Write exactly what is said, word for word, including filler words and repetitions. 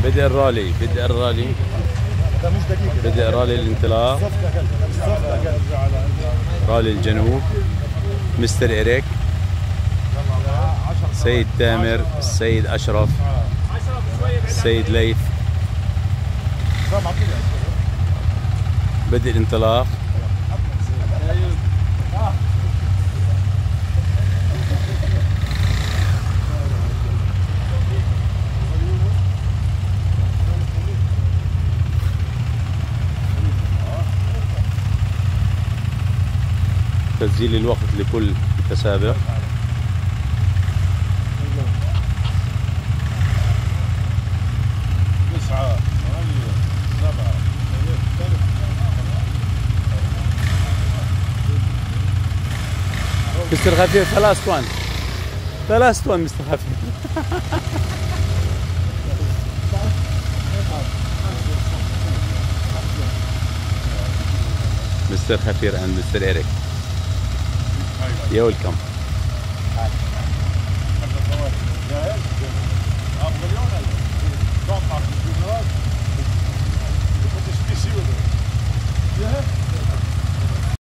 بدأ الرالي بدأ الرالي بدأ رالي الانطلاق. رالي الجنوب. مستر إيريك، سيد تامر، السيد أشرف، السيد ليث. بدأ الانطلاق. تسجيل الوقت لكل متسابق. تسعة ثمانية سبعة مستر خفيف ثلاث ثوان ثلاث ثوان مستر خفيف. مستر خفير and مستر إيريك. يا ويلكم. جاهز؟